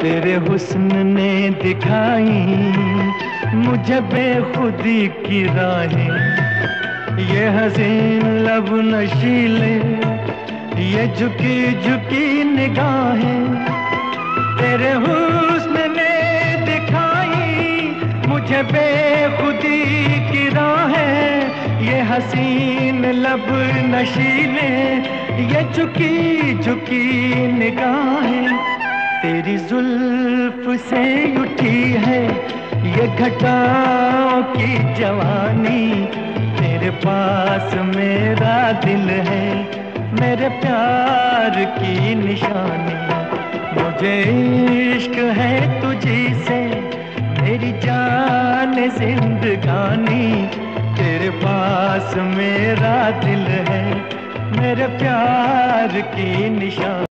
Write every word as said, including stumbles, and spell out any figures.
तेरे हुस्न ने दिखाई मुझे बेखुदी की राहें, ये हसीन लब नशीले, ये झुकी झुकी निगाहें। तेरे हुस्न ने दिखाई मुझे बेखुदी की राहें, ये हसीन लब नशीले, ये झुकी झुकी निगाहें। तेरी जुल्फ से उठी है ये घटाओं की जवानी, तेरे पास मेरा दिल है, मेरे प्यार की निशानी। मुझे इश्क है तुझी से मेरी जान जिंदगानी, तेरे पास मेरा दिल है, मेरे प्यार की निशानी।